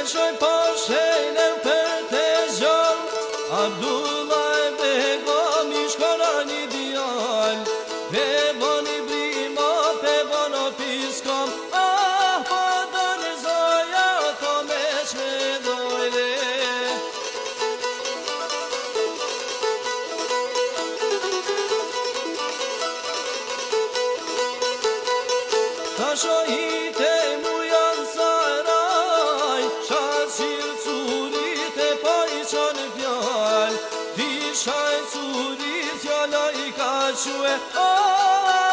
shoj po shenën për të zhjall, Abdullah e Begom i shkona një djall, pe boni brima, pe bono piskom, po do në zoja, to me shme dojle. Ta shohite mu janë saraj, shaqil curit e pa i qanë fjall, ti shaj curit fjalla i ka que,